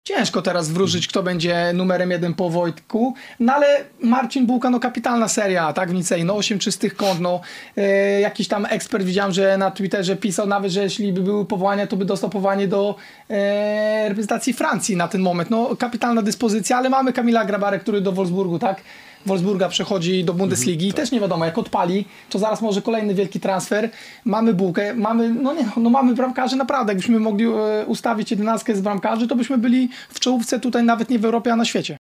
Ciężko teraz wróżyć, kto będzie numerem 1 po Wojtku, no ale Marcin Bułka, no kapitalna seria, tak, w Nicei, no 8 czystych kąt, no jakiś tam ekspert widziałem, że na Twitterze pisał nawet, że jeśli by były powołania, to by dostał powołanie do reprezentacji Francji na ten moment, no kapitalna dyspozycja, ale mamy Kamila Grabarę, który do Wolfsburgu, tak, Wolfsburga przechodzi do Bundesligi i też nie wiadomo, jak odpali, to zaraz może kolejny wielki transfer. Mamy Bułkę, mamy, mamy bramkarzy naprawdę. Jakbyśmy mogli ustawić 11 z bramkarzy, to byśmy byli w czołówce tutaj nawet nie w Europie, a na świecie.